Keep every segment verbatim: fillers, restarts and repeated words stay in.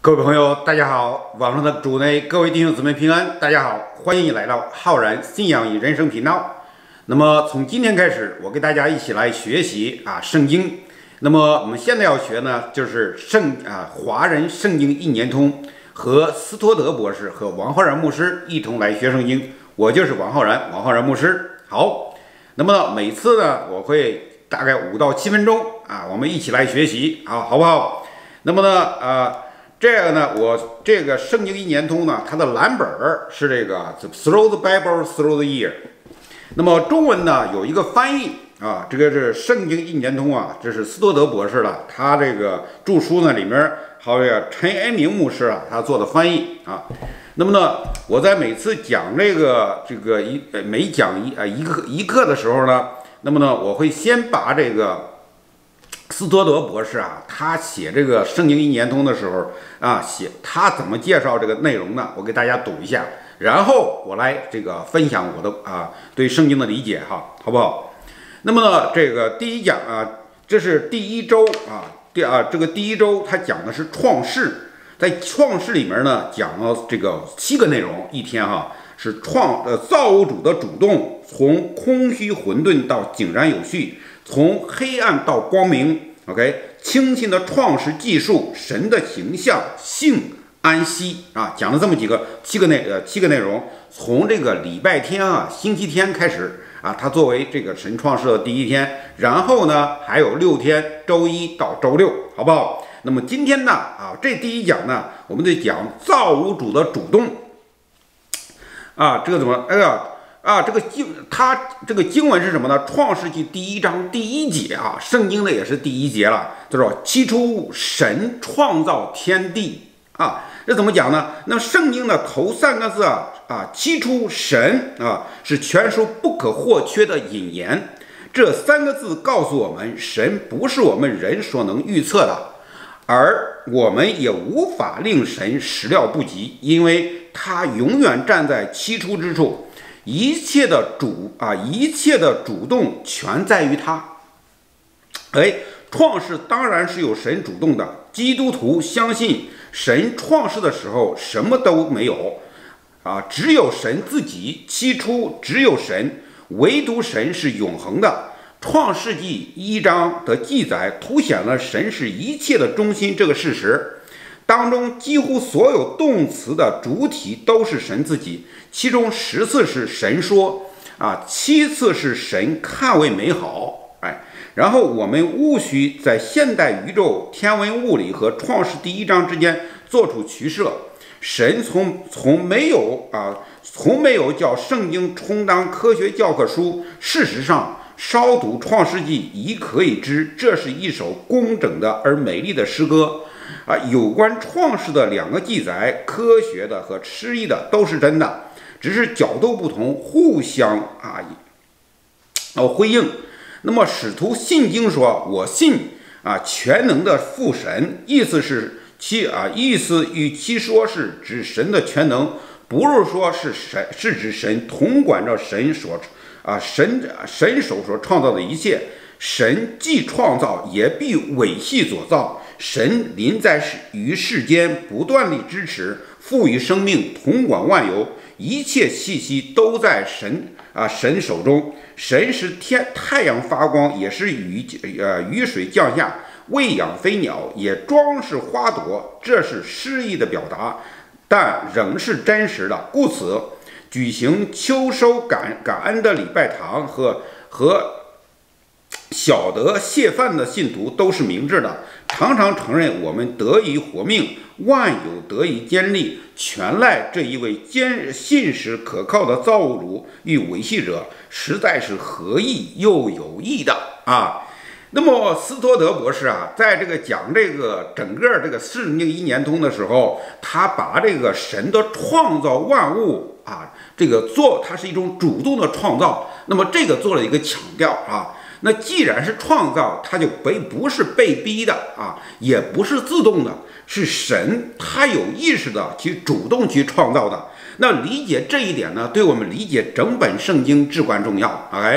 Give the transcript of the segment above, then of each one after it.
各位朋友，大家好！网上的主内各位弟兄姊妹平安，大家好，欢迎你来到浩然信仰与人生频道。那么从今天开始，我跟大家一起来学习啊圣经。那么我们现在要学呢，就是圣啊华人圣经一年通，和斯托德博士和王浩然牧师一同来学圣经。我就是王浩然，王浩然牧师。好，那么每次呢，我会大概五到七分钟啊，我们一起来学习啊，好不好？那么呢，呃。这个呢，我这个圣经一年通呢，它的蓝本儿是这个 Through the Bible Through the Year。那么中文呢有一个翻译啊，这个是圣经一年通啊，这是斯多德博士的，他这个著书呢里面还有这个陈恩明牧师啊，他做的翻译啊。那么呢，我在每次讲这个这个一每讲一啊一课一课的时候呢，那么呢，我会先把这个。斯托德博士啊，他写这个圣经一年通的时候啊，写他怎么介绍这个内容呢？我给大家读一下，然后我来这个分享我的啊对圣经的理解哈，好不好？那么呢，这个第一讲啊，这是第一周啊，第啊这个第一周他讲的是创世，在创世里面呢讲了这个七个内容，一天哈是创呃造物主的主动，从空虚混沌到井然有序。从黑暗到光明 ，OK， 清新的创世技术，神的形象，性安息啊，讲了这么几个七个内呃七个内容。从这个礼拜天啊，星期天开始啊，它作为这个神创世的第一天，然后呢还有六天，周一到周六，好不好？那么今天呢啊，这第一讲呢，我们得讲造物主的主动啊，这个怎么哎呀？啊，这个经它这个经文是什么呢？创世纪第一章第一节啊，圣经的也是第一节了，就说起初神创造天地啊，这怎么讲呢？那么圣经的头三个字啊啊，起初神啊，是全书不可或缺的引言。这三个字告诉我们，神不是我们人所能预测的，而我们也无法令神始料不及，因为他永远站在起初之处。一切的主啊，一切的主动全在于他。哎，创世当然是有神主动的。基督徒相信神创世的时候什么都没有啊，只有神自己。起初只有神，唯独神是永恒的。创世纪一章的记载凸显了神是一切的中心这个事实。当中几乎所有动词的主体都是神自己，其中十次是神说啊，七次是神看为美好，哎，然后我们务须在现代宇宙天文物理和创世第一章之间做出取舍。神从从没有啊，从没有叫圣经充当科学教科书。事实上，稍读创世纪已可以知，这是一首工整的而美丽的诗歌。啊，有关创世的两个记载，科学的和诗意的都是真的，只是角度不同，互相啊哦辉映。那么使徒信经说：“我信啊，全能的父神。”意思是其啊，意思与其说是指神的全能，不是说是神，是指神统管着神所啊神神手所创造的一切。神既创造，也必维系所造。神临在于世间，不断地支持、赋予生命，统管万有，一切气息都在神啊神手中。神使天太阳发光，也是雨呃雨水降下，喂养飞鸟，也装饰花朵。这是诗意的表达，但仍是真实的。故此，举行秋收感感恩的礼拜堂和和。晓得谢饭的信徒都是明智的，常常承认我们得以活命，万有得以坚立，全赖这一位坚信实可靠的造物主与维系者，实在是合意又有益的啊。那么斯托德博士啊，在这个讲这个整个这个圣经一年通的时候，他把这个神的创造万物啊，这个做它是一种主动的创造，那么这个做了一个强调啊。那既然是创造，它就被不是被逼的啊，也不是自动的，是神他有意识的去主动去创造的。那理解这一点呢，对我们理解整本圣经至关重要。哎，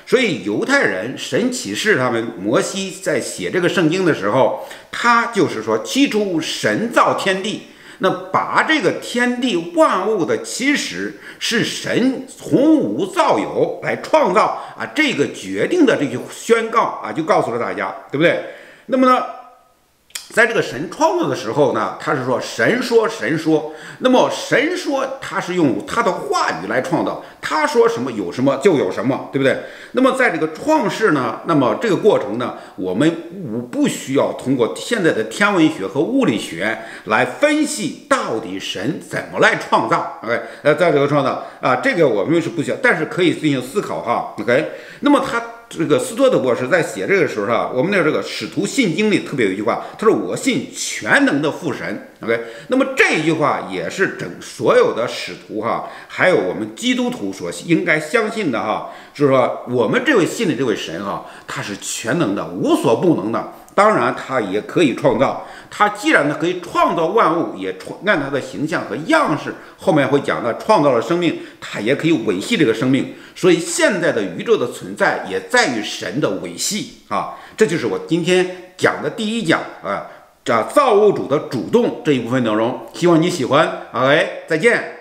所以犹太人神启示他们，摩西在写这个圣经的时候，他就是说，起初神造天地。那把这个天地万物的起始是神从无造有来创造啊，这个决定的这句宣告啊，就告诉了大家，对不对？那么呢，在这个神创造的时候呢，他是说神说神说，那么神说他是用他的话语来创造，他说什么有什么就有什么，对不对？那么在这个创世呢，那么这个过程呢，我们不需要通过现在的天文学和物理学来分析到底神怎么来创造。OK， 呃，在这个创造啊，这个我们是不需要，但是可以进行思考哈。OK， 那么他。这个斯多德博士在写这个时候啊，我们的这个《使徒信经》里特别有一句话，他说：“我信全能的父神。” OK， 那么这一句话也是整所有的使徒哈，还有我们基督徒所应该相信的哈，就是说我们这位信的这位神哈，他是全能的，无所不能的。当然，他也可以创造。他既然呢可以创造万物，也创按他的形象和样式，后面会讲的创造了生命，他也可以维系这个生命。所以现在的宇宙的存在也在于神的维系啊。这就是我今天讲的第一讲啊，这造物主的主动这一部分内容。希望你喜欢。OK，再见。